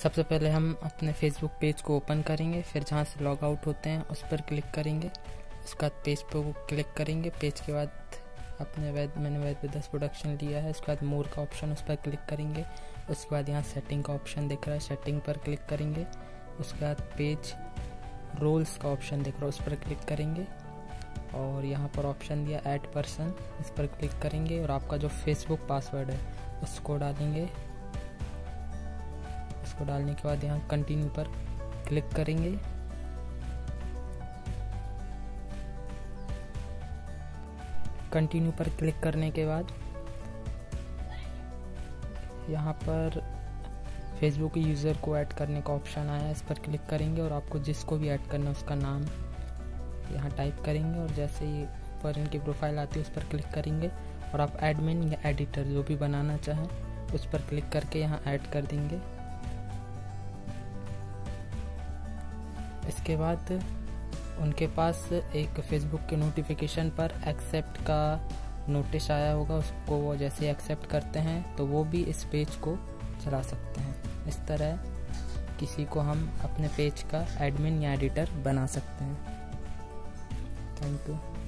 सबसे पहले हम अपने फेसबुक पेज को ओपन करेंगे, फिर जहाँ से लॉग आउट होते हैं उस पर क्लिक करेंगे। उसके बाद पेज पर क्लिक करेंगे। पेज के बाद मैंने वैद विदास प्रोडक्शन लिया है। उसके बाद मोर का ऑप्शन, उस पर क्लिक करेंगे। उसके बाद यहाँ सेटिंग का ऑप्शन दिख रहा है, सेटिंग पर क्लिक करेंगे। उसके बाद पेज रोल्स का ऑप्शन दिख रहा है, उस पर क्लिक करेंगे। और यहाँ पर ऑप्शन दिया ऐड पर्सन, इस पर क्लिक करेंगे और आपका जो फेसबुक पासवर्ड है उसको डालेंगे। उसको डालने के बाद यहाँ कंटिन्यू पर क्लिक करेंगे। कंटिन्यू पर क्लिक करने के बाद यहाँ पर फेसबुक यूज़र को ऐड करने का ऑप्शन आया है, इस पर क्लिक करेंगे और आपको जिसको भी ऐड करना है उसका नाम यहाँ टाइप करेंगे। और जैसे ही ऊपर इनकी प्रोफाइल आती है उस पर क्लिक करेंगे और आप एडमिन या एडिटर जो भी बनाना चाहें उस पर क्लिक करके यहाँ ऐड कर देंगे। इसके बाद उनके पास एक फेसबुक के नोटिफिकेशन पर एक्सेप्ट का नोटिस आया होगा, उसको वो जैसे एक्सेप्ट करते हैं तो वो भी इस पेज को चला सकते हैं। इस तरह किसी को हम अपने पेज का एडमिन या एडिटर बना सकते हैं। Thank you.